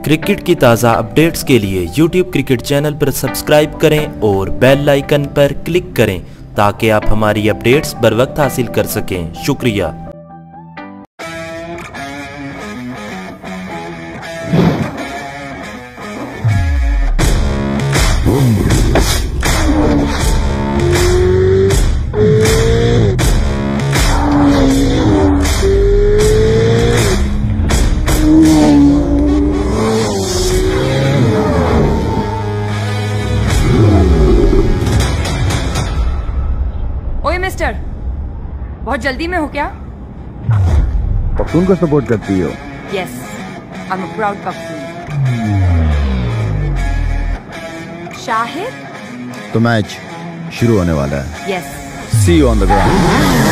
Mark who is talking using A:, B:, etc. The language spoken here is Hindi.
A: क्रिकेट की ताज़ा अपडेट्स के लिए यूट्यूब क्रिकेट चैनल पर सब्सक्राइब करें और बेल आइकन पर क्लिक करें ताकि आप हमारी अपडेट्स बर वक्त हासिल कर सकें। शुक्रिया।
B: ओए मिस्टर, बहुत जल्दी में हो क्या?
C: पख्तून को सपोर्ट करती हो?
B: Yes, I am a proud Pakhtun. Shahid,
C: तो मैच शुरू होने वाला है।
B: Yes.
C: See you on the ground.